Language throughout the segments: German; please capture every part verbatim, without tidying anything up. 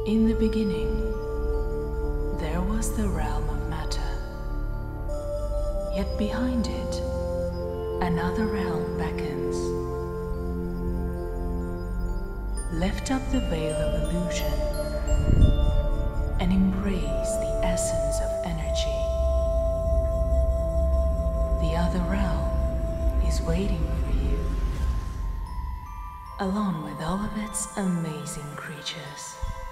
In the beginning, there was the realm of matter. Yet behind it, another realm beckons. Lift up the veil of illusion and embrace the essence of energy. The other realm is waiting for you, along with all of its amazing creatures.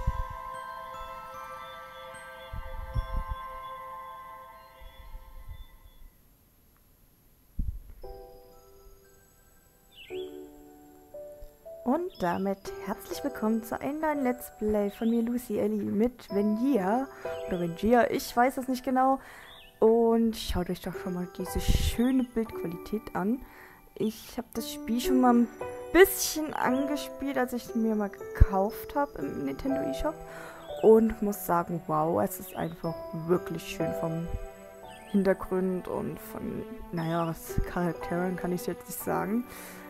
Und damit herzlich willkommen zu einem neuen Let's Play von mir, Lucy Ellie, mit Vengia oder Vengia, ich weiß es nicht genau. Und schaut euch doch schon mal diese schöne Bildqualität an. Ich habe das Spiel schon mal ein bisschen angespielt, als ich es mir mal gekauft habe im Nintendo eShop. Und muss sagen, wow, es ist einfach wirklich schön vom Hintergrund und von, naja, was Charakteren kann ich jetzt nicht sagen.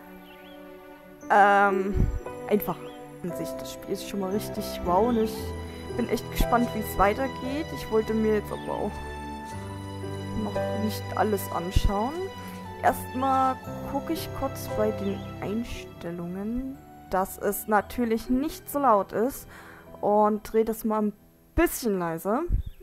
Ähm, einfach an sich, das Spiel ist schon mal richtig wow und ich bin echt gespannt, wie es weitergeht. Ich wollte mir jetzt aber auch noch nicht alles anschauen. Erstmal gucke ich kurz bei den Einstellungen, dass es natürlich nicht so laut ist und drehe das mal ein bisschen leiser.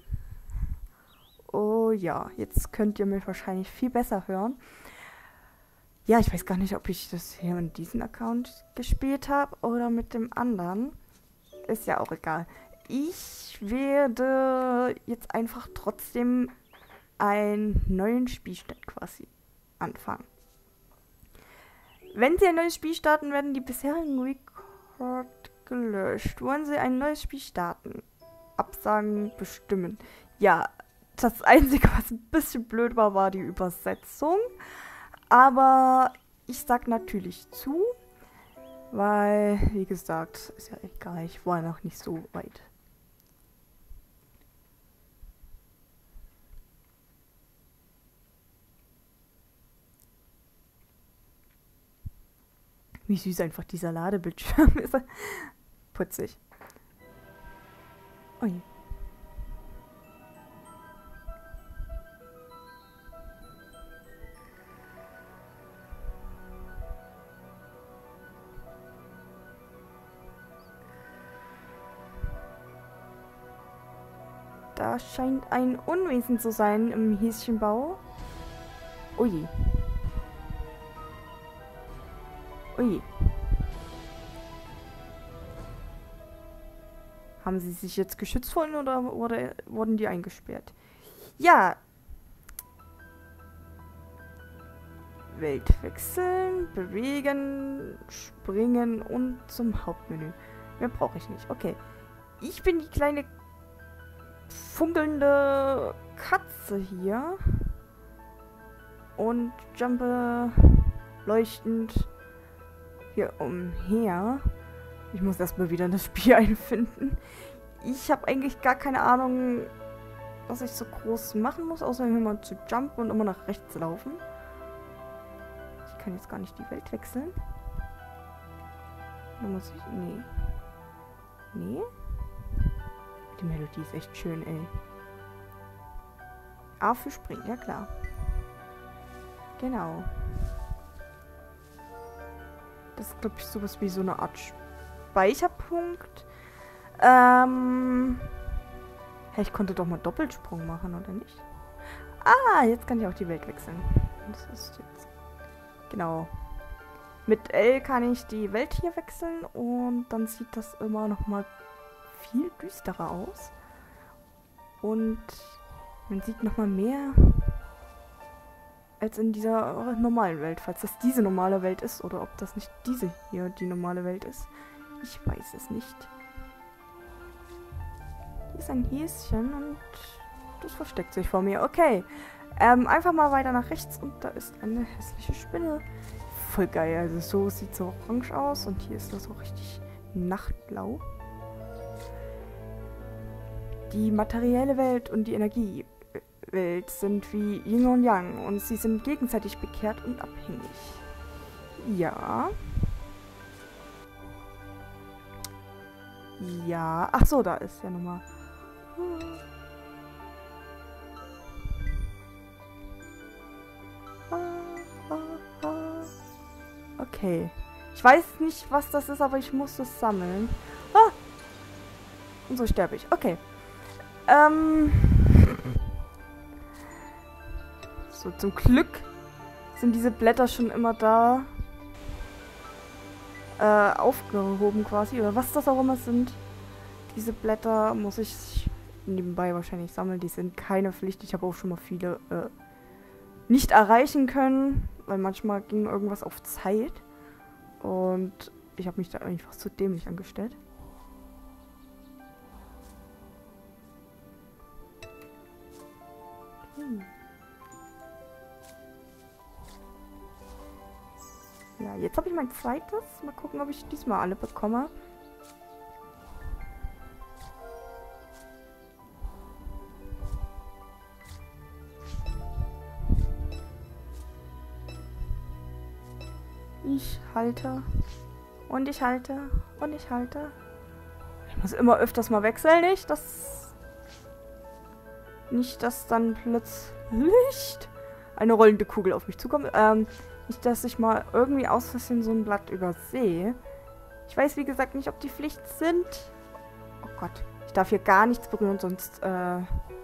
Oh ja, jetzt könnt ihr mich wahrscheinlich viel besser hören. Ja, ich weiß gar nicht, ob ich das hier mit diesem Account gespielt habe oder mit dem anderen. Ist ja auch egal. Ich werde jetzt einfach trotzdem einen neuen Spielstand quasi anfangen. Wenn Sie ein neues Spiel starten, werden die bisherigen Record gelöscht. Wollen Sie ein neues Spiel starten? Absagen bestimmen. Ja, das Einzige, was ein bisschen blöd war, war die Übersetzung. Aber ich sag natürlich zu, weil, wie gesagt, ist ja egal, ich war noch nicht so weit. Wie süß einfach dieser Ladebildschirm ist. Putzig. Ui. Da scheint ein Unwesen zu sein im Häschenbau. Ui. Ui. Haben sie sich jetzt geschützt wollen oder, oder wurden die eingesperrt? Ja. Welt wechseln, bewegen, springen und zum Hauptmenü. Mehr brauche ich nicht. Okay. Ich bin die kleine funkelnde Katze hier und jumpe leuchtend hier umher. Ich muss erstmal wieder in das Spiel einfinden. Ich habe eigentlich gar keine Ahnung, was ich so groß machen muss, außer immer zu jumpen und immer nach rechts laufen. Ich kann jetzt gar nicht die Welt wechseln. Da muss ich... Nee. Nee? Die Melodie ist echt schön, ey. A für springen, ja klar. Genau. Das ist, glaube ich, sowas wie so eine Art Speicherpunkt. Ähm. Hey, ich konnte doch mal Doppelsprung machen, oder nicht? Ah, jetzt kann ich auch die Welt wechseln. Das ist jetzt... Genau. Mit L kann ich die Welt hier wechseln und dann sieht das immer noch mal viel düsterer aus. Und man sieht noch mal mehr als in dieser normalen Welt, falls das diese normale Welt ist oder ob das nicht diese hier die normale Welt ist. Ich weiß es nicht. Hier ist ein Häschen und das versteckt sich vor mir. Okay, ähm, einfach mal weiter nach rechts und da ist eine hässliche Spinne. Voll geil, also so sieht es orange aus und hier ist das so richtig nachtblau. Die materielle Welt und die Energiewelt sind wie Yin und Yang und sie sind gegenseitig bekehrt und abhängig. Ja. Ja. Ach so, da ist ja nochmal. Okay. Ich weiß nicht, was das ist, aber ich muss es sammeln. Ah! Und so sterbe ich. Okay. Ähm. So, zum Glück sind diese Blätter schon immer da. Äh, aufgehoben quasi. Oder was das auch immer sind. Diese Blätter muss ich nebenbei wahrscheinlich sammeln. Die sind keine Pflicht. Ich habe auch schon mal viele äh, nicht erreichen können. Weil manchmal ging irgendwas auf Zeit. Und ich habe mich da einfach zu dämlich angestellt. Okay. Ja, jetzt habe ich mein zweites. Mal gucken, ob ich diesmal alle bekomme. Ich halte. Und ich halte. Und ich halte. Ich muss immer öfters mal wechseln, nicht? Das. Nicht, dass dann plötzlich eine rollende Kugel auf mich zukommt. Ähm, nicht, dass ich mal irgendwie aus Versehen so ein Blatt übersehe. Ich weiß, wie gesagt, nicht, ob die Pflicht sind. Oh Gott. Ich darf hier gar nichts berühren, sonst äh,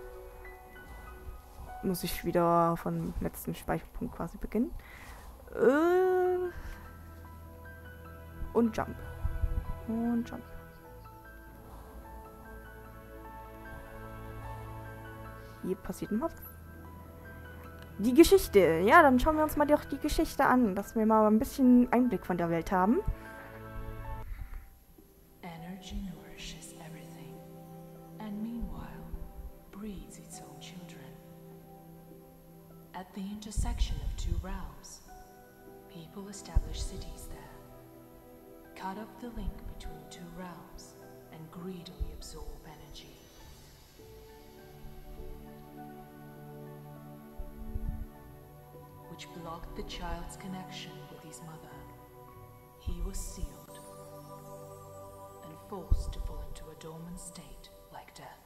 muss ich wieder vom letzten Speicherpunkt quasi beginnen. Äh, und Jump. Und Jump. Hier passiert noch was. Die Geschichte. Ja, dann schauen wir uns mal doch die Geschichte an, dass wir mal ein bisschen Einblick von der Welt haben. Energy nourishes everything, and meanwhile breeds its own children. At the intersection of two realms, people establish cities there, cut off the link between two realms, and greedily absorb energy. Which blocked the child's connection with his mother. He was sealed and forced to fall into a dormant state like death.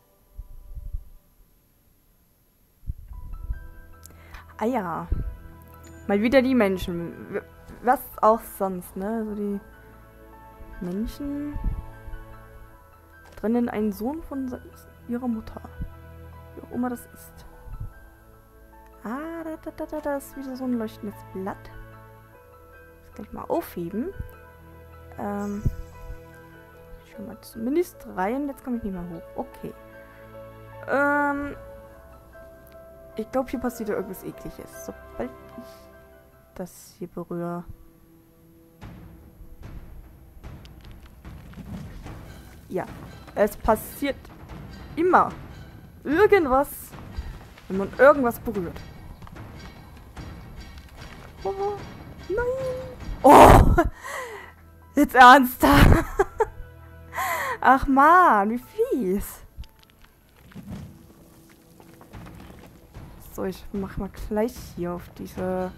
Ah ja. Mal wieder die Menschen. Was auch sonst, ne? Also die Menschen. Drinnen ein Sohn von ihrer Mutter. Wie auch immer das ist. Ah, da, da, da, da, da ist wieder so ein leuchtendes Blatt. Das kann ich mal aufheben. Ähm. Schon mal zumindest rein. Jetzt komme ich nicht mehr hoch. Okay. Ähm. Ich glaube, hier passiert ja irgendwas Ekliges. Sobald ich das hier berühre. Ja. Es passiert immer irgendwas, wenn man irgendwas berührt. Oh, nein. Oh, jetzt ernsthaft. Ach man, wie fies. So, ich mach mal gleich hier auf diese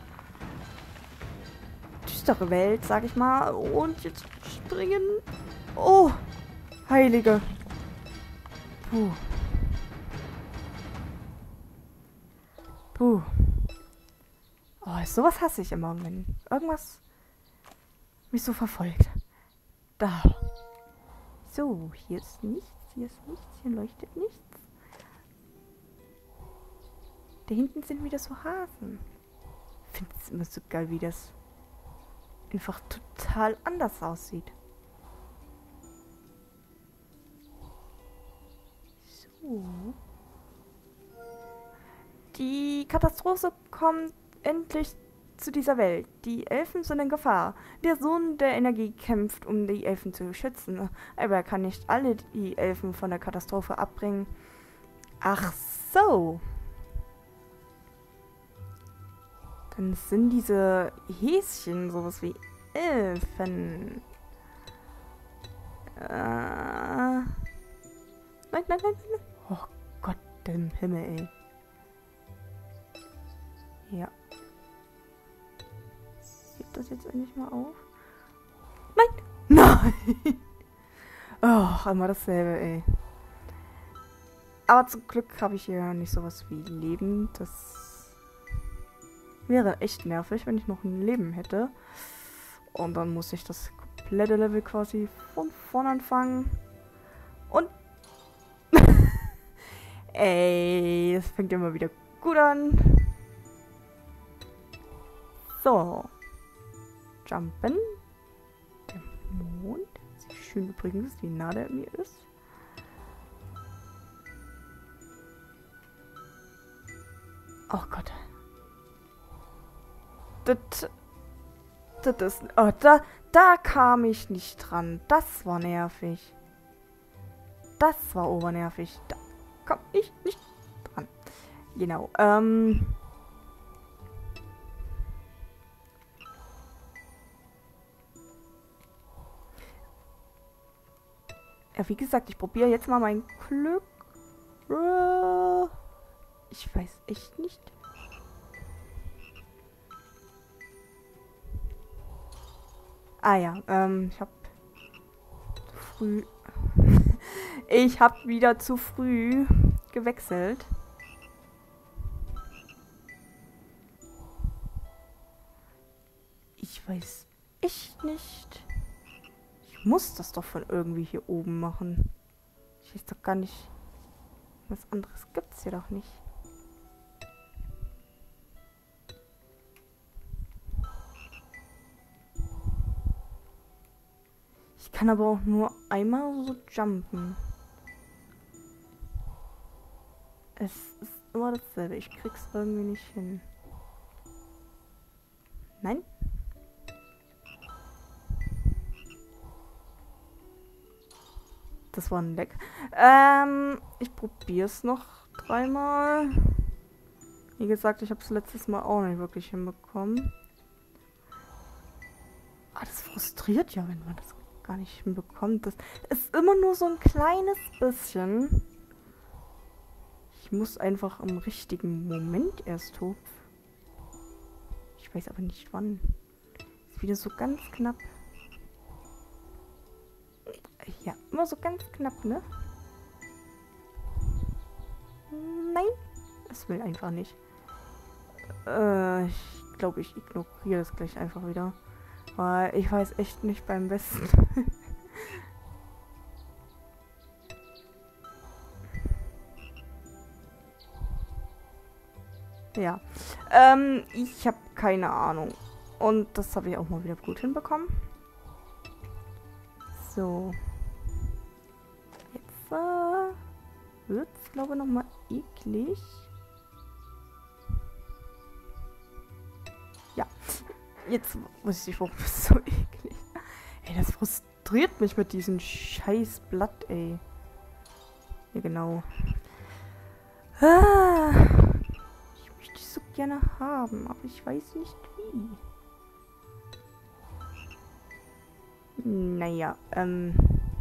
düstere Welt, sag ich mal. Und jetzt springen. Oh, Heilige. Puh. Puh. Oh, sowas hasse ich immer, wenn irgendwas mich so verfolgt. Da. So, hier ist nichts, hier ist nichts, hier leuchtet nichts. Da hinten sind wieder so Hasen. Ich finde es immer so geil, wie das einfach total anders aussieht. So. Die Katastrophe kommt endlich zu dieser Welt. Die Elfen sind in Gefahr. Der Sohn der Energie kämpft, um die Elfen zu schützen. Aber er kann nicht alle die Elfen von der Katastrophe abbringen. Ach so. Dann sind diese Häschen sowas wie Elfen. Äh. Nein, nein, nein, nein. Oh Gott im Himmel, ey. Ja. Hebt das jetzt endlich mal auf? Nein! Nein! Oh, immer dasselbe, ey. Aber zum Glück habe ich hier nicht sowas wie Leben. Das wäre echt nervig, wenn ich noch ein Leben hätte. Und dann muss ich das komplette Level quasi von vorn anfangen. Und... ey, das fängt immer wieder gut an. So. Jumpen. Der Mond. Sieht schön übrigens, wie nah der mir ist. Oh Gott. Das... Das ist... Oh, da, da kam ich nicht dran. Das war nervig. Das war obernervig. Da kam ich nicht dran. Genau. Ähm... Ja, wie gesagt, ich probiere jetzt mal mein Glück. Ich weiß echt nicht. Ah ja, ähm, ich hab zu früh... ich hab wieder zu früh gewechselt. Ich weiß echt nicht. Ich muss das doch von irgendwie hier oben machen. Ich weiß doch gar nicht... Was anderes gibt's hier doch nicht. Ich kann aber auch nur einmal so jumpen. Es ist immer dasselbe. Ich krieg's irgendwie nicht hin. Nein? Das war ein Leck. Ähm, ich probier's noch dreimal. Wie gesagt, ich habe es letztes Mal auch nicht wirklich hinbekommen. Ah, das frustriert ja, wenn man das gar nicht hinbekommt. Das ist immer nur so ein kleines bisschen. Ich muss einfach im richtigen Moment erst hoch. Ich weiß aber nicht wann. Ist wieder so ganz knapp. Ja, immer so ganz knapp, ne? Nein, es will einfach nicht. Äh, ich glaube, ich ignoriere das gleich einfach wieder. Weil ich weiß echt nicht beim besten. Ja. Ähm, ich habe keine Ahnung. Und das habe ich auch mal wieder gut hinbekommen. So. Jetzt äh, wird es, glaube ich, nochmal eklig. Ja. Jetzt weiß ich, warum es so eklig. Ey, das frustriert mich mit diesem scheiß Blatt, ey. Ja, genau. Ah, ich möchte es so gerne haben, aber ich weiß nicht wie. Naja, ähm...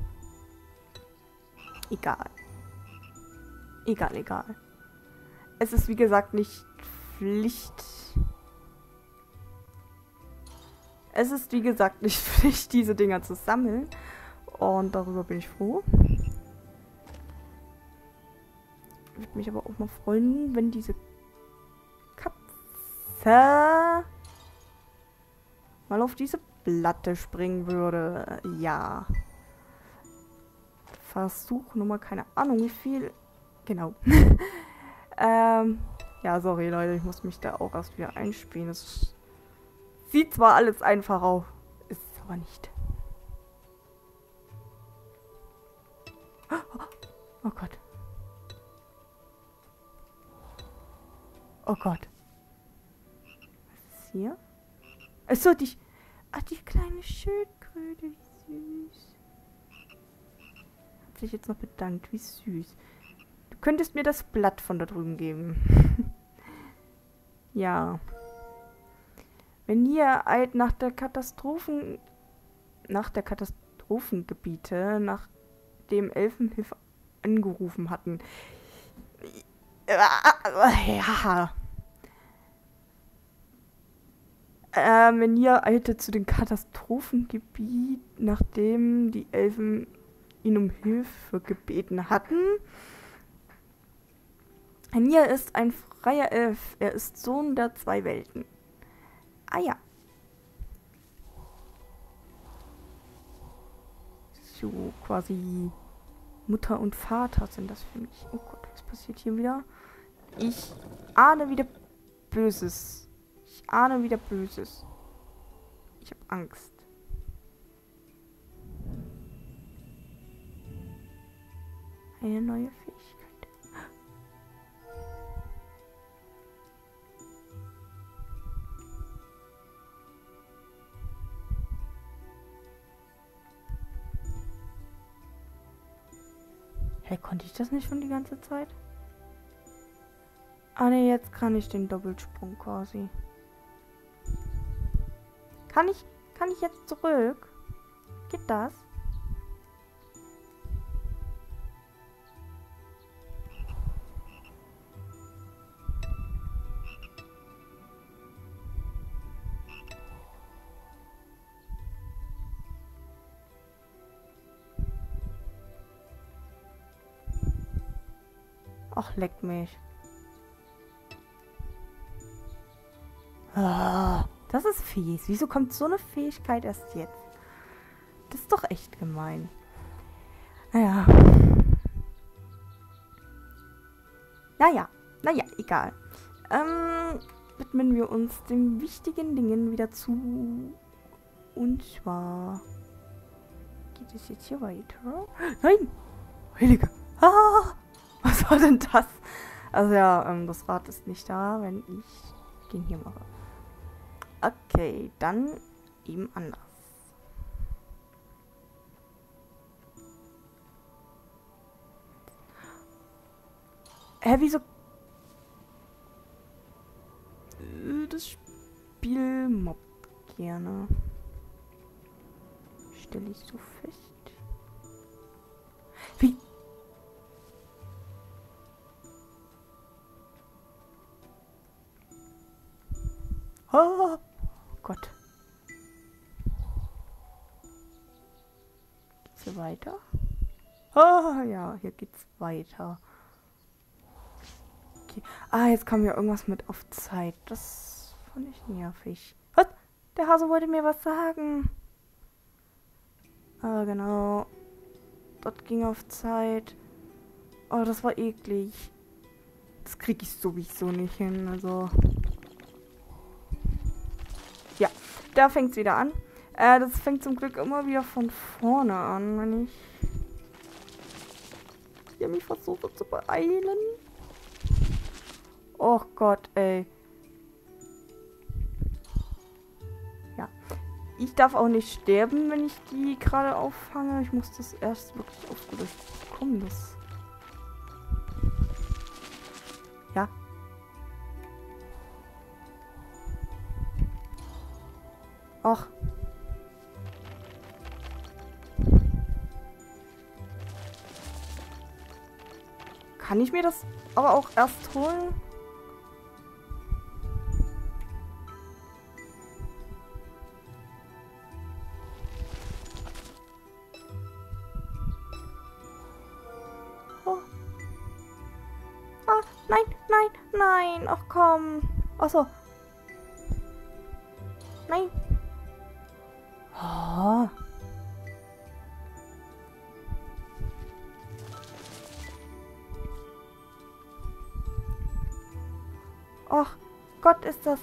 Egal. Egal, egal. Es ist, wie gesagt, nicht Pflicht... Es ist, wie gesagt, nicht Pflicht, diese Dinger zu sammeln. Und darüber bin ich froh. Würde mich aber auch mal freuen, wenn diese Katze mal auf diese Platte springen würde. Ja. Versuch Nummer, keine Ahnung wie viel. Genau. ähm, ja, sorry Leute, ich muss mich da auch erst wieder einspielen. Das sieht zwar alles einfach aus, ist es aber nicht. Oh Gott. Oh Gott. Was ist hier? Achso, die... Ach, die kleine Schildkröte. Wie süß. Hat sich jetzt noch bedankt. Wie süß. Du könntest mir das Blatt von da drüben geben. Ja. Wenn ihr halt nach der Katastrophen... Nach der Katastrophengebiete, nach dem Elfenhilfe angerufen hatten. Ja. Ähm, wenn ihr eilte zu den Katastrophengebiet, nachdem die Elfen ihn um Hilfe gebeten hatten. Nia ist ein freier Elf. Er ist Sohn der zwei Welten. Ah ja. So, quasi Mutter und Vater sind das für mich. Oh Gott, was passiert hier wieder? Ich ahne wieder Böses. Ich ahne wieder Böses. Ich habe Angst. Eine neue Fähigkeit. Hä, hey, konnte ich das nicht schon die ganze Zeit? Ah ne, jetzt kann ich den Doppelsprung quasi. Kann ich, kann ich jetzt zurück? Geht das? Ach, leck mich. Ah, das ist fies. Wieso kommt so eine Fähigkeit erst jetzt? Das ist doch echt gemein. Naja. Naja, naja, egal. Ähm, widmen wir uns den wichtigen Dingen wieder zu. Und zwar geht es jetzt hier weiter. Nein! Heilige! Ah! Was war denn das? Also ja, ähm, das Rad ist nicht da, wenn ich den hier mache. Okay, dann eben anders. Hä, wieso? Das Spiel mobbt gerne. Stelle ich so fest. Wie? Oh Gott. Geht's hier weiter? Oh ja, hier geht's weiter. Okay. Ah, jetzt kam ja irgendwas mit auf Zeit. Das fand ich nervig. Was? Der Hase wollte mir was sagen. Ah, genau. Das ging auf Zeit. Oh, das war eklig. Das krieg ich sowieso nicht hin, also... Ja, da fängt es wieder an. Äh, das fängt zum Glück immer wieder von vorne an, wenn ich hier mich versuche zu beeilen. Oh Gott, ey. Ja. Ich darf auch nicht sterben, wenn ich die gerade auffange. Ich muss das erst wirklich aufgelöst bekommen. Das. Ja. Ach. Kann ich mir das aber auch erst holen? Oh. Ah, nein, nein, nein. Ach komm. Ach so. Nein. Oh. Ach Gott, ist das...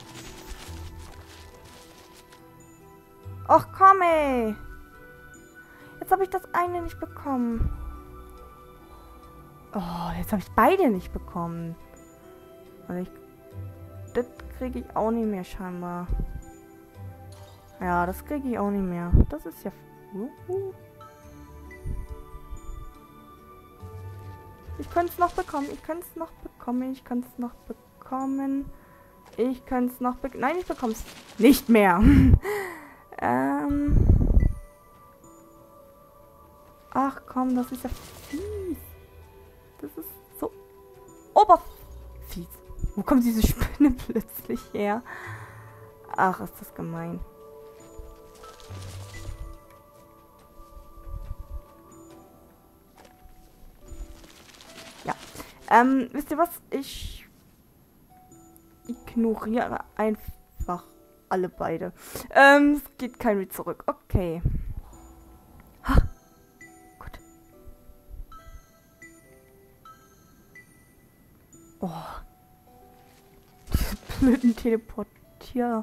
Ach komm, ey. Jetzt habe ich das eine nicht bekommen. Oh, jetzt habe ich beide nicht bekommen. Also ich... Das kriege ich auch nicht mehr scheinbar. Ja, das kriege ich auch nicht mehr. Das ist ja... Uh-huh. Ich könnte es noch bekommen. Ich könnte es noch bekommen. Ich könnte es noch bekommen. Ich könnte es noch bekommen. Nein, ich bekomme es nicht mehr. ähm... Ach komm, das ist ja fies. Das ist so oberfies. Wo kommt diese Spinne plötzlich her? Ach, ist das gemein. Ähm, wisst ihr was? Ich ignoriere einfach alle beide. Ähm, es geht kein Weg zurück. Okay. Ha. Gut. Oh. Diese blöden Teleportier.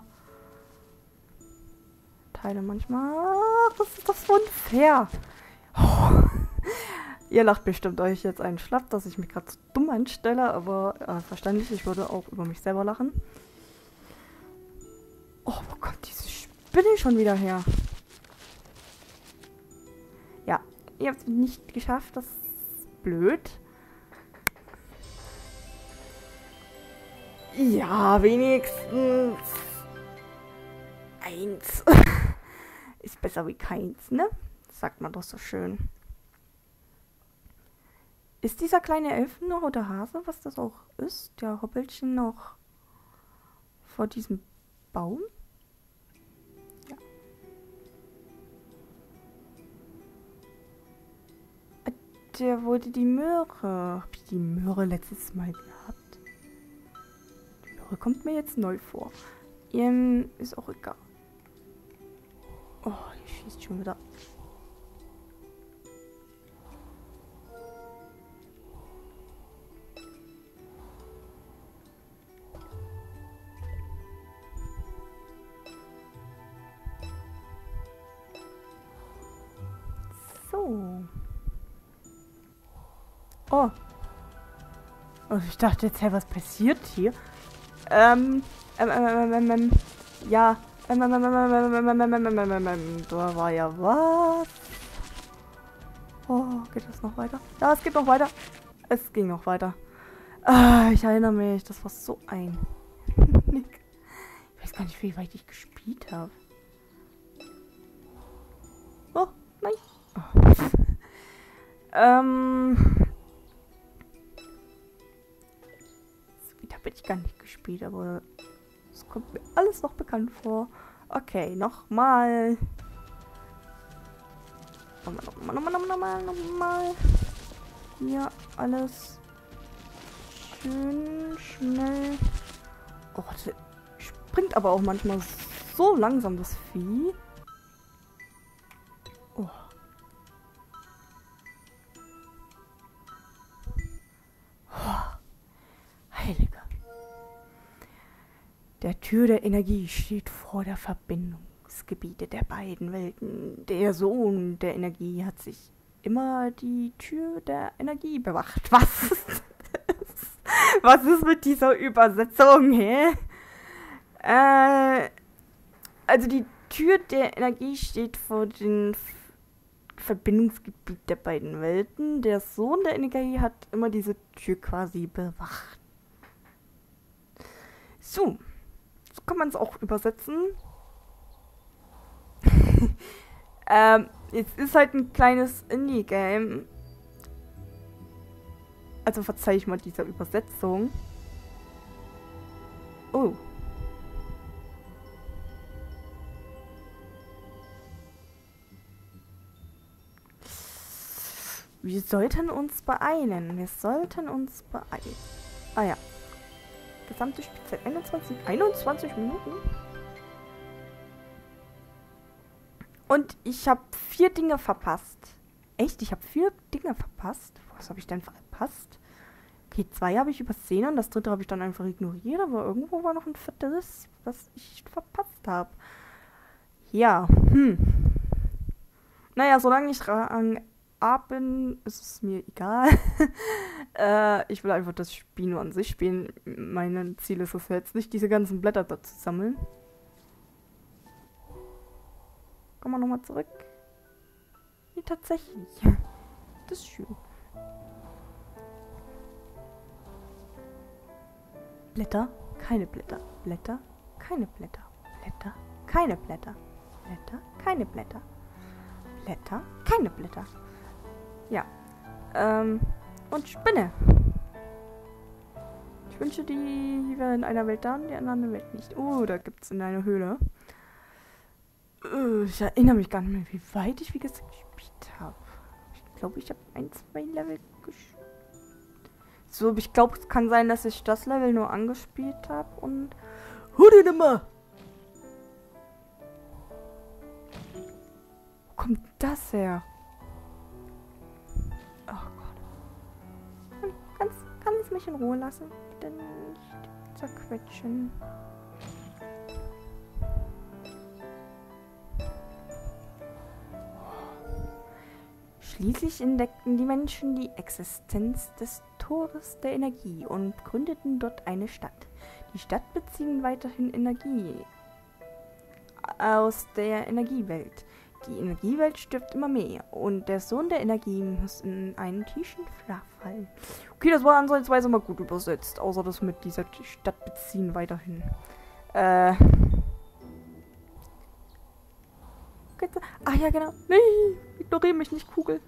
Teile manchmal. Was ist das so unfair? Oh. Ihr lacht bestimmt euch jetzt einen Schlapp, dass ich mich gerade so dumm anstelle, aber äh, verständlich, ich würde auch über mich selber lachen. Oh, wo kommt diese Spinne schon wieder her? Ja, ihr habt es nicht geschafft, das ist blöd. Ja, wenigstens eins. Ist besser wie keins, ne? Sagt man doch so schön. Ist dieser kleine Elfen noch oder Hase, was das auch ist? Der Hoppelchen noch vor diesem Baum? Ja. Der wollte die Möhre. Hab ich die Möhre letztes Mal gehabt? Die Möhre kommt mir jetzt neu vor. Ähm, ist auch egal. Oh, hier schießt schon wieder. So. Oh. Oh, ich dachte jetzt, hey, was passiert hier? Ähm, ähm, ähm, ähm, ähm, ja, ähm, ähm, ähm, ähm, ähm, ähm, ähm, ähm, ähm, ähm, da war ja was. Oh, geht das noch weiter? Ja, es geht noch weiter. Es ging noch weiter. Ah, ich erinnere mich, das war so ein Nick. Ich weiß gar nicht, wie weit ich gespielt habe. Oh, nein. Oh. ähm. So weit habe ich gar nicht gespielt, aber es kommt mir alles noch bekannt vor. Okay, nochmal. Nochmal, nochmal, nochmal, nochmal, nochmal. Hier alles schön schnell. Oh, das springt aber auch manchmal so langsam, das Vieh. Oh. Heiliger. Der Tür der Energie steht vor der Verbindungsgebiete der beiden Welten. Der Sohn der Energie hat sich immer die Tür der Energie bewacht. Was ist das? Was ist mit dieser Übersetzung, hä? Äh, also die Tür der Energie steht vor dem Verbindungsgebiet der beiden Welten. Der Sohn der Energie hat immer diese Tür quasi bewacht. So, so kann man es auch übersetzen. ähm, es ist halt ein kleines Indie-Game. Also verzeih ich mal dieser Übersetzung. Oh. Wir sollten uns beeilen. Wir sollten uns beeilen. Ah ja. Gesamte Spielzeit einundzwanzig, einundzwanzig Minuten. Und ich habe vier Dinge verpasst. Echt? Ich habe vier Dinge verpasst? Was habe ich denn verpasst? Okay, zwei habe ich übersehen und das dritte habe ich dann einfach ignoriert. Aber irgendwo war noch ein viertes, was ich verpasst habe. Ja, hm. Naja, solange ich dran bin, ist es mir egal. äh, ich will einfach das Spiel nur an sich spielen. Mein Ziel ist es jetzt nicht, diese ganzen Blätter da zu sammeln. Kommen wir nochmal zurück. Nee, tatsächlich. Das ist schön. Blätter, keine Blätter. Blätter, keine Blätter. Blätter, keine Blätter. Blätter, keine Blätter. Blätter, keine Blätter. Ja. Ähm, und Spinne. Ich wünsche, die wäre in einer Welt da und die andere Welt nicht. Oh, da gibt es in einer Höhle. Uh, ich erinnere mich gar nicht mehr, wie weit ich, wie gesagt, gespielt habe. Ich glaube, ich habe ein, zwei Level gespielt. So, ich glaube, es kann sein, dass ich das Level nur angespielt habe und... Hör dir immer! Wo kommt das her? Oh Gott. Kannst, kann es mich in Ruhe lassen? Bitte nicht zerquetschen. Schließlich entdeckten die Menschen die Existenz des Tores der Energie und gründeten dort eine Stadt. Die Stadt beziehen weiterhin Energie aus der Energiewelt. Die Energiewelt stirbt immer mehr und der Sohn der Energie muss in einen tiefen Schlaf fallen. Okay, das war ansatzweise mal gut übersetzt, außer das mit dieser Stadt beziehen weiterhin. Äh... Ah ja, genau. Nee, ignoriere mich nicht, Kugel.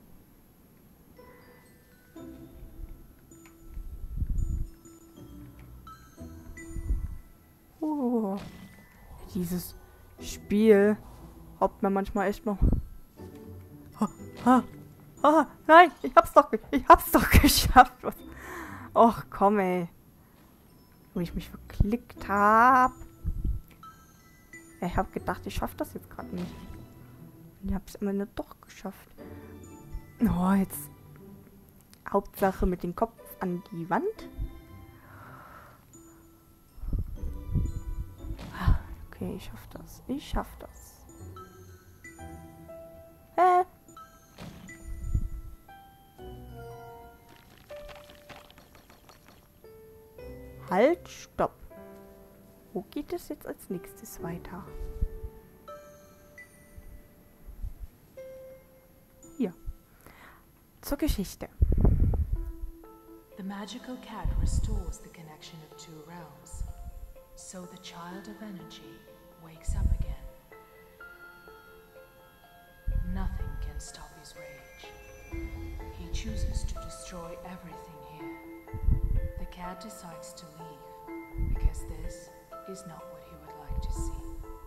Oh. Dieses Spiel haut mir manchmal echt noch. Ah, ah, ah, nein, ich hab's doch, ich hab's doch geschafft. Och, komm, ey. Wo ich mich verklickt hab. Ich hab gedacht, ich schaff das jetzt gerade nicht. Ich hab's am Ende doch geschafft. Oh, jetzt. Hauptsache mit dem Kopf an die Wand. Okay, ich schaff das. Ich schaff das. Hä? Halt, stopp. Wo geht es jetzt als nächstes weiter? Hier. Zur Geschichte. The magical cat restores the connection of two realms, so the child of energy wakes up again. Nothing can stop his rage. He chooses to destroy everything here. The cat decides to leave, because this is not what he would like to see.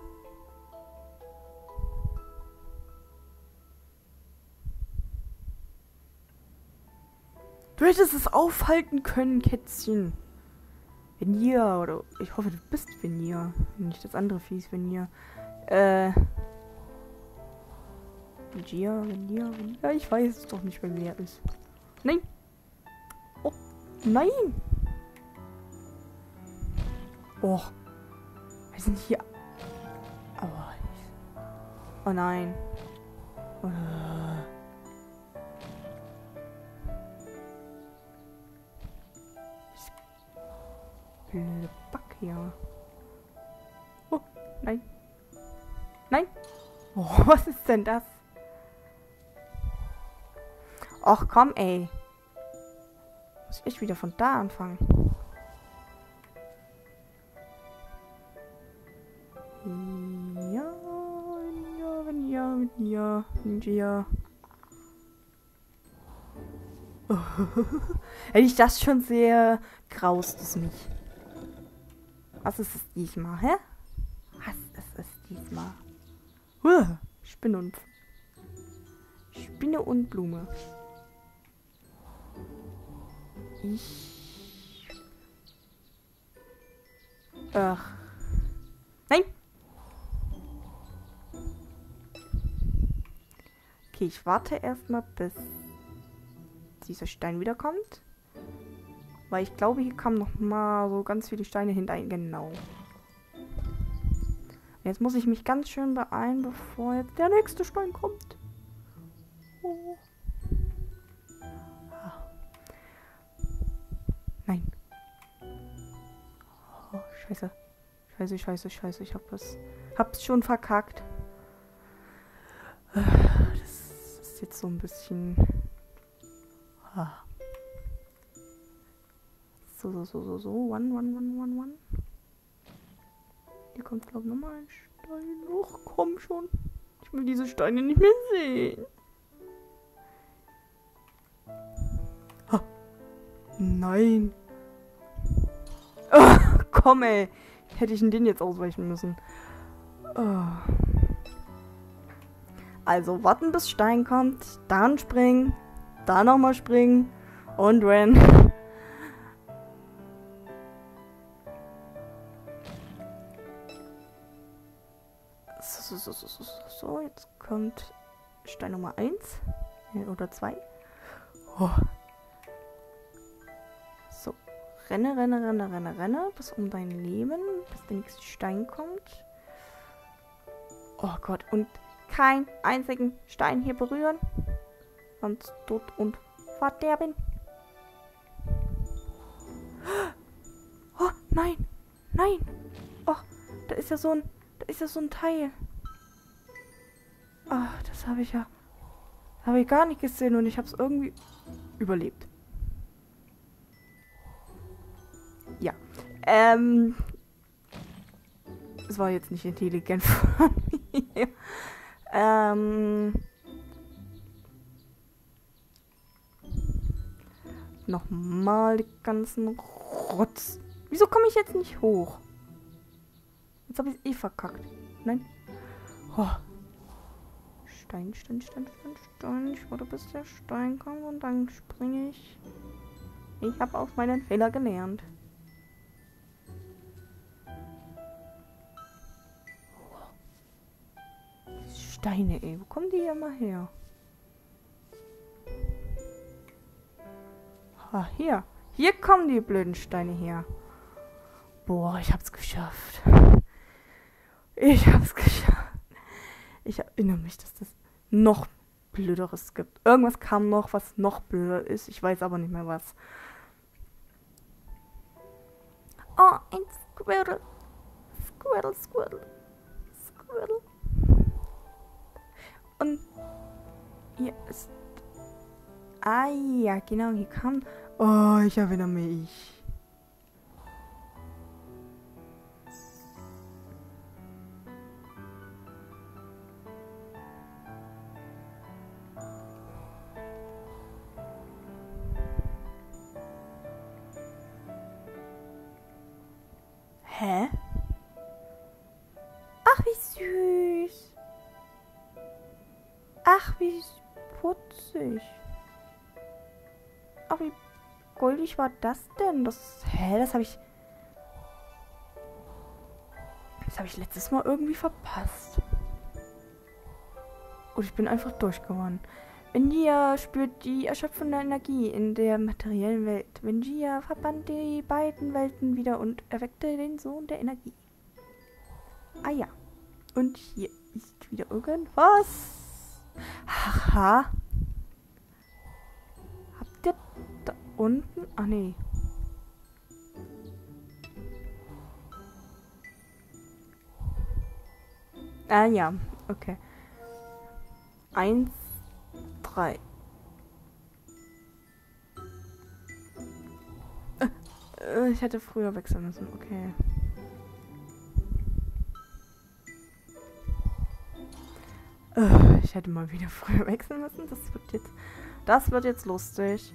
Du hättest es aufhalten können, Kätzchen. Venia, oder ich hoffe, du bist Venia. Nicht das andere Vieh ist Venia. Äh. Venia, Venia, Venia. Ich weiß es doch nicht, wer wer ist. Nein. Oh, nein. Oh. Wir sind hier. Oh, oh nein. Oh. Blöde Back hier. Oh, nein. Nein. Oh, was ist denn das? Och, komm, ey. Muss ich wieder von da anfangen? Ja, ja, ja, ja, ja. Wenn ich das schon sehe, graust es mich. Was ist es diesmal, hä? Was ist es diesmal? Uh, Spinne und... Spinne und Blume. Ich... Ach. Nein! Okay, ich warte erstmal, bis dieser Stein wiederkommt. Weil ich glaube, hier kamen noch mal so ganz viele Steine hinein. Genau. Jetzt muss ich mich ganz schön beeilen, bevor jetzt der nächste Stein kommt. Oh. Ah. Nein. Oh, scheiße. Scheiße, scheiße, scheiße. Ich hab das... Hab's schon verkackt. Das ist jetzt so ein bisschen... Ah. So, so, so, so, so. One, one, one, one, one. Hier kommt, glaube ich, nochmal ein Stein. Och, komm schon. Ich will diese Steine nicht mehr sehen. Ah. Nein. Oh, komm, ey. Hätte ich in den jetzt ausweichen müssen. Oh. Also, warten, bis Stein kommt. Dann springen. Dann nochmal springen. Und rennen. so, so, so, so. Jetzt kommt Stein Nummer eins. Oder zwei. Oh. So. Renne, renne, renne, renne, renne. Bis um dein Leben. Bis der nächste Stein kommt. Oh Gott. Und keinen einzigen Stein hier berühren. Sonst Tod und Verderben. Oh, nein. Nein. Oh, da ist ja so ein, da ist ja so ein Teil. Ach, das habe ich ja, habe ich gar nicht gesehen und ich habe es irgendwie überlebt. Ja. Ähm. Es war jetzt nicht intelligent von mir. ähm. Nochmal die ganzen Rotz. Wieso komme ich jetzt nicht hoch? Jetzt habe ich es eh verkackt. Nein. Oh. Stein, Stein, Stein, Stein, Stein. Ich warte, bis der Stein kommt und dann springe ich. Ich habe aus meinen Fehler gelernt. Steine, ey. Wo kommen die immer her? Ah, hier. Hier kommen die blöden Steine her. Boah, ich hab's geschafft. Ich hab's geschafft. Ich erinnere mich, dass das noch Blöderes gibt. Irgendwas kam noch, was noch blöder ist. Ich weiß aber nicht mehr was. Oh, ein Squirrel. Squirrel, Squirrel. Squirrel. Und hier ist... Ah ja, genau, hier kam... Oh, ich erinnere mich. Hä? Ach, wie süß. Ach, wie putzig. Ach, wie goldig war das denn? Das, hä, das habe ich... Das habe ich letztes Mal irgendwie verpasst. Und ich bin einfach durchgewandt. Vengia spürt die erschöpfende Energie in der materiellen Welt. Vengia verband die beiden Welten wieder und erweckte den Sohn der Energie. Ah ja. Und hier ist wieder irgendwas. Haha. Habt ihr da unten? Ah, nee. Ah ja, okay. Eins, drei. Äh, äh, ich hätte früher wechseln müssen, okay. Äh, ich hätte mal wieder früher wechseln müssen. Das wird jetzt, das wird jetzt lustig.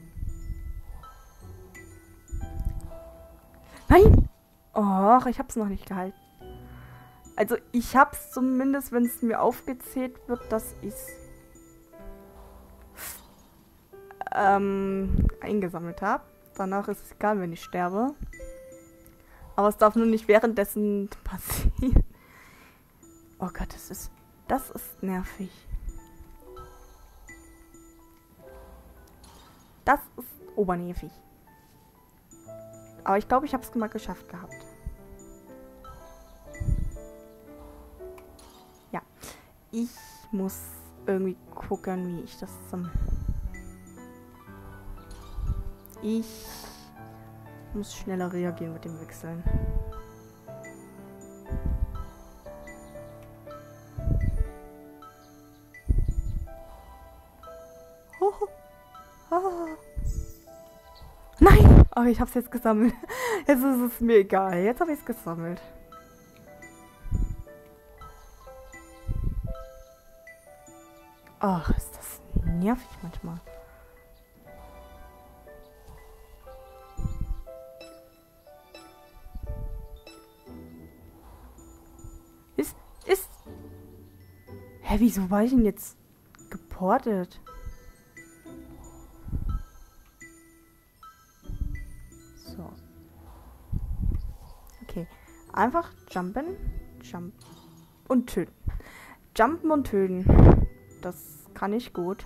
Nein! Och, ich hab's noch nicht gehalten. Also ich hab's zumindest, wenn es mir aufgezählt wird, dass ich's ähm, eingesammelt habe. Danach ist es egal, wenn ich sterbe. Aber es darf nur nicht währenddessen passieren. Oh Gott, das ist, das ist nervig. Das ist obernervig. Aber ich glaube, ich habe es mal geschafft gehabt. Ja. Ich muss irgendwie gucken, wie ich das zum... Ich muss schneller reagieren mit dem Wechseln. Oh. Oh. Nein! Oh, ich hab's jetzt gesammelt. Jetzt ist es mir egal. Jetzt habe ich es gesammelt. Ach, ist das nervig manchmal. Ist, ist... Hä, wieso war ich denn jetzt geportet? So. Okay. Einfach jumpen, jump und töten. Jumpen und töten. Das kann ich gut.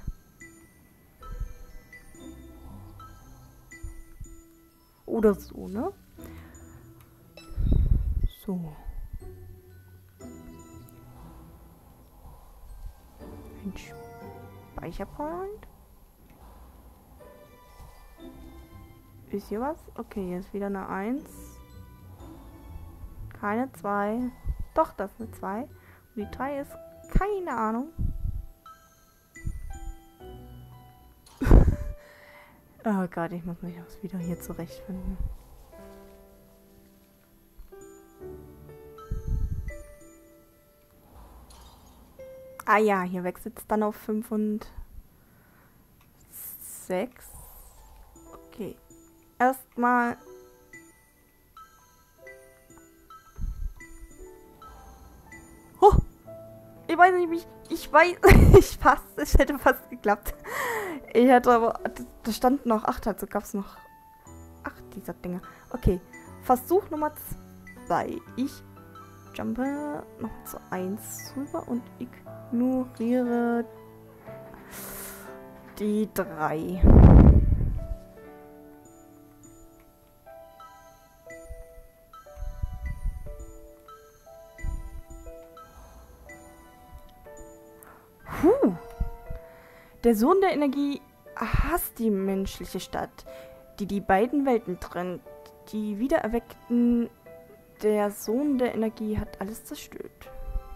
Oder so, ne? So. Ein Speicherpoint. Ist hier was? Okay, hier ist wieder eine eins. Keine zwei. Doch, das ist eine zwei. Und die drei ist keine Ahnung. Oh Gott, ich muss mich auch wieder hier zurechtfinden. Ah ja, hier wechselt es dann auf fünf und sechs. Okay. Erstmal. Oh! Ich weiß nicht, wie ich. Ich weiß. Ich fast. Es hätte fast geklappt. Ich hätte aber. Da stand noch acht, also gab es noch acht dieser Dinge. Okay. Versuch Nummer zwei. Ich jumpe noch zu eins rüber und ignoriere die drei. Puh. Der Sohn der Energie hasst die menschliche Stadt, die die beiden Welten trennt. Die Wiedererweckten, der Sohn der Energie hat alles zerstört.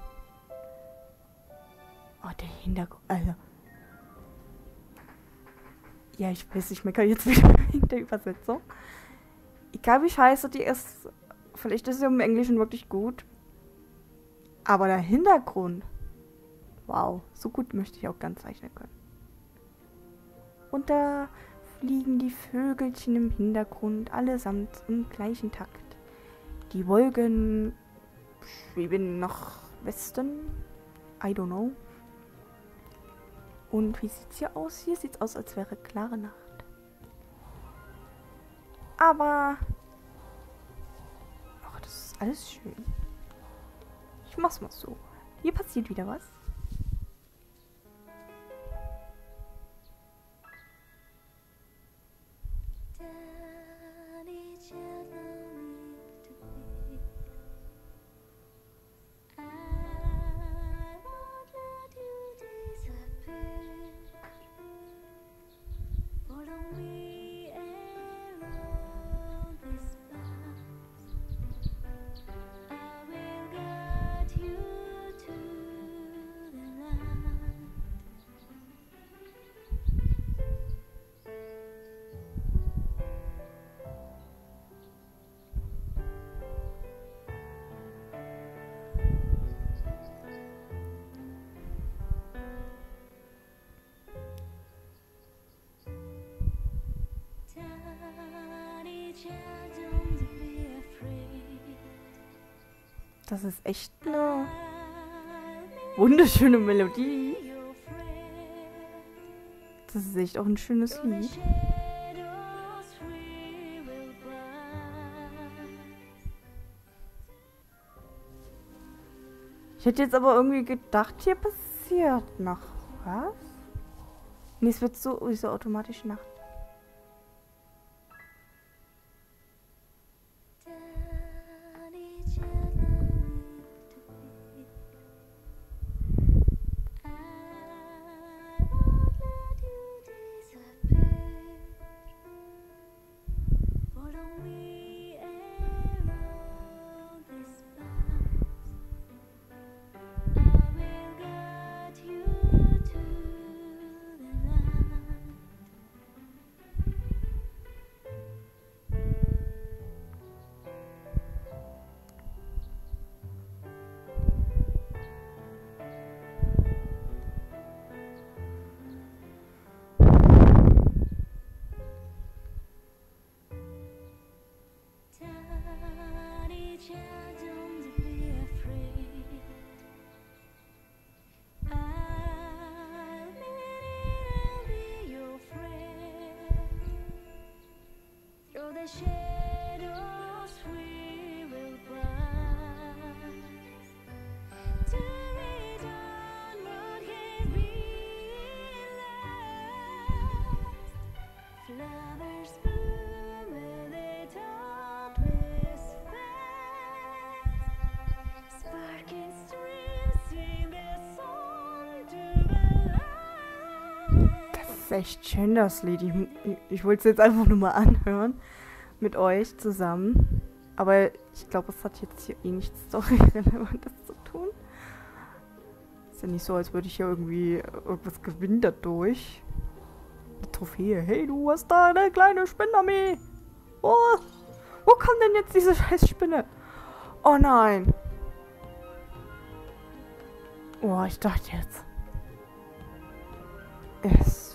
Oh, der Hintergrund, also. Ja, ich weiß, ich meckere jetzt wieder wegen der Übersetzung. Egal wie scheiße die ist, vielleicht ist sie im Englischen wirklich gut. Aber der Hintergrund, wow, so gut möchte ich auch ganz zeichnen können. Und da fliegen die Vögelchen im Hintergrund, allesamt im gleichen Takt. Die Wolken schweben nach Westen. I don't know. Und wie sieht's hier aus? Hier sieht's aus, als wäre klare Nacht. Aber ach, das ist alles schön. Ich mach's mal so. Hier passiert wieder was. Das ist echt eine wunderschöne Melodie. Das ist echt auch ein schönes Lied. Ich hätte jetzt aber irgendwie gedacht, hier passiert noch was. Nee, es wird so, so automatisch Nacht. echt schön, das Lied. Ich, ich, ich wollte es jetzt einfach nur mal anhören. Mit euch zusammen. Aber ich glaube, es hat jetzt hier eh nichts Story-Relevantes zu tun. Ist ja nicht so, als würde ich hier irgendwie irgendwas gewinnen dadurch. Eine Trophäe. Hey, du hast da eine kleine Spinnenarmee. Oh, wo kommt denn jetzt diese scheiß Spinne? Oh nein. Oh, ich dachte jetzt. Es.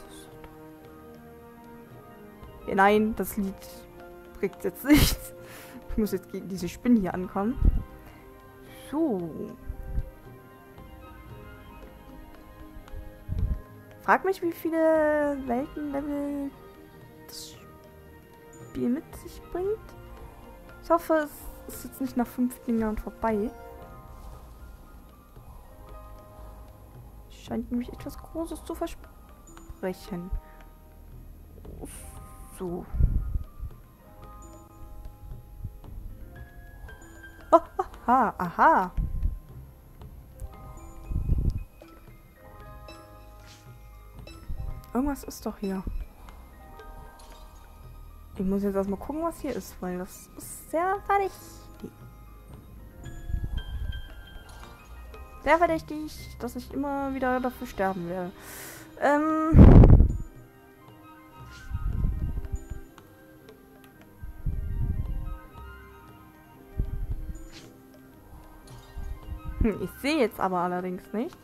Ja, nein, das Lied bringt jetzt nichts. Ich muss jetzt gegen diese Spinnen hier ankommen. So. Frag mich, wie viele Weltenlevel das Spiel mit sich bringt. Ich hoffe, es ist jetzt nicht nach fünf Dingern vorbei. Scheint nämlich etwas Großes zu versprechen. So. Oh, aha, aha. Irgendwas ist doch hier. Ich muss jetzt erstmal gucken, was hier ist, weil das ist sehr verdächtig. Sehr verdächtig, dass ich immer wieder dafür sterben werde. Ähm... Hm, ich sehe jetzt aber allerdings nicht.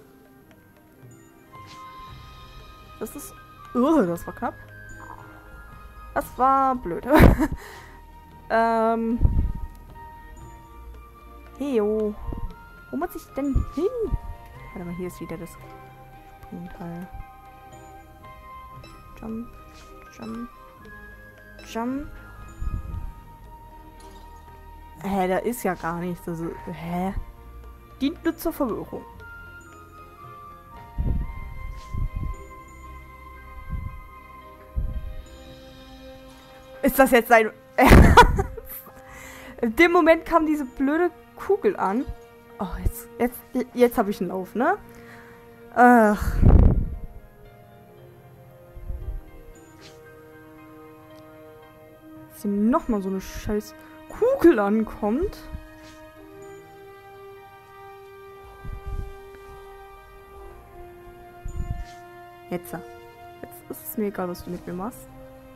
Das ist... Oh, das war knapp. Das war blöd. ähm... Heyo. Wo muss ich denn hin? Warte mal, hier ist wieder das Sprungteil. Jump, jump, jump. Hä, da ist ja gar nichts. Also, hä? Dient nur zur Verwirrung. Ist das jetzt ein... In dem Moment kam diese blöde Kugel an. Oh, jetzt, jetzt, jetzt habe ich einen Lauf, ne? Ach. Dass hier nochmal so eine scheiß Kugel ankommt. Jetzt. Jetzt ist es mir egal, was du mit mir machst.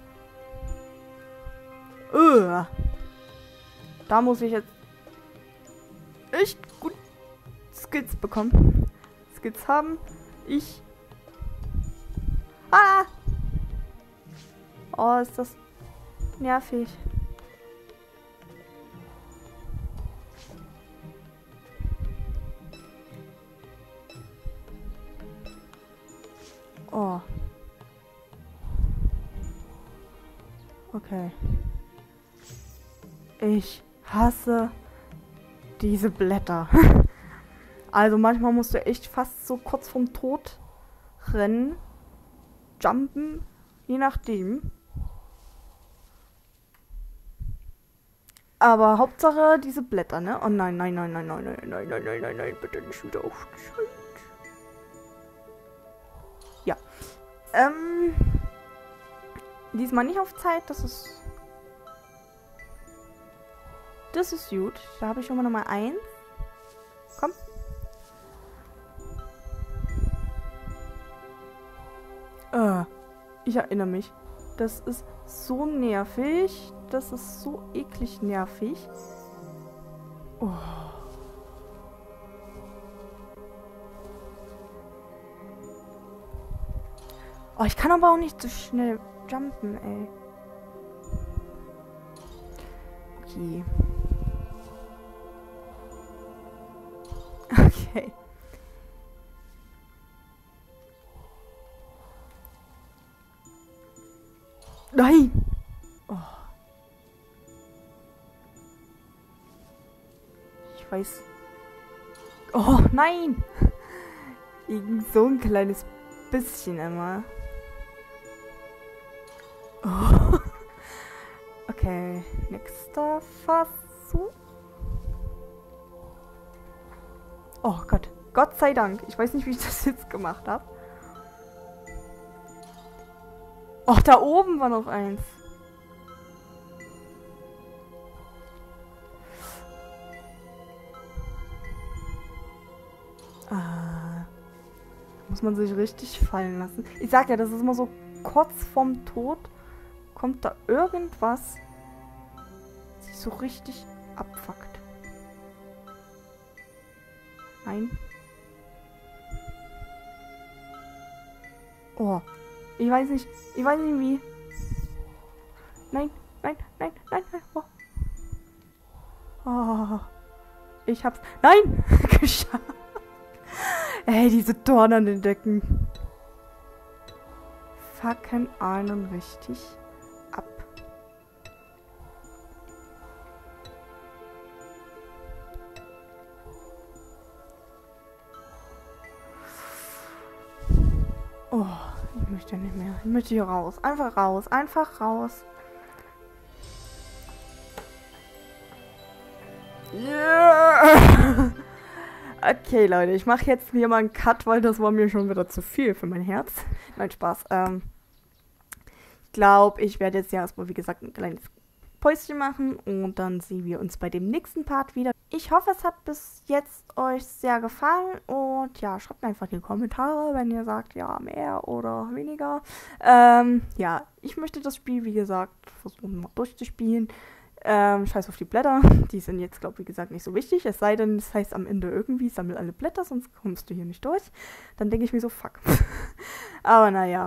Uh. Da muss ich jetzt echt gut Skills bekommen. Skills haben. Ich. Ah! Oh, ist das nervig. Oh. Okay. Ich hasse diese Blätter. Also manchmal musst du echt fast so kurz vorm Tod rennen, jumpen, je nachdem. Aber Hauptsache diese Blätter, ne? Oh nein, nein, nein, nein, nein, nein, nein, nein, nein, nein, nein, bitte nicht wieder auf. Ja. Ähm. Diesmal nicht auf Zeit, das ist. Das ist gut. Da habe ich schon mal Nummer eins. Komm. Äh, ich erinnere mich. Das ist so nervig. Das ist so eklig nervig. Oh. Oh, ich kann aber auch nicht so schnell jumpen, ey. Okay. Okay. Nein! Oh. Ich weiß. Oh, nein! Irgend so ein kleines bisschen immer. Oh. Okay, nächster Versuch. Oh Gott, Gott sei Dank. Ich weiß nicht, wie ich das jetzt gemacht habe. Ach, da oben war noch eins. Ah. Muss man sich richtig fallen lassen. Ich sag ja, das ist immer so kurz vorm Tod. Kommt da irgendwas, das sich so richtig abfuckt. Nein. Oh. Ich weiß nicht. Ich weiß nicht wie. Nein, nein, nein, nein, nein. Oh. Oh. Ich hab's. Nein! Geschafft. Ey, diese Dornen an den Decken. Fucken einen richtig ab. Oh, ich möchte nicht mehr. Ich möchte hier raus. Einfach raus. Einfach raus. Yeah! Okay, Leute, ich mache jetzt hier mal einen Cut, weil das war mir schon wieder zu viel für mein Herz. Nein, Spaß. Ähm, ich glaube, ich werde jetzt ja erstmal, wie gesagt, ein kleines Päuschen machen und dann sehen wir uns bei dem nächsten Part wieder. Ich hoffe, es hat bis jetzt euch sehr gefallen und ja, schreibt mir einfach in die Kommentare, wenn ihr sagt, ja, mehr oder weniger. Ähm, ja, ich möchte das Spiel, wie gesagt, versuchen mal durchzuspielen. Ähm, scheiß auf die Blätter, die sind jetzt, glaube ich, wie gesagt, nicht so wichtig. Es sei denn, das heißt am Ende irgendwie, sammel alle Blätter, sonst kommst du hier nicht durch. Dann denke ich mir so, fuck. Aber naja.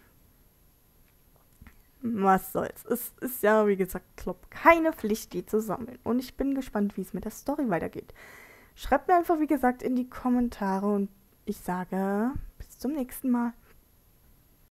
Was soll's. Es ist ja, wie gesagt, glaub, keine Pflicht, die zu sammeln. Und ich bin gespannt, wie es mit der Story weitergeht. Schreibt mir einfach, wie gesagt, in die Kommentare und ich sage bis zum nächsten Mal.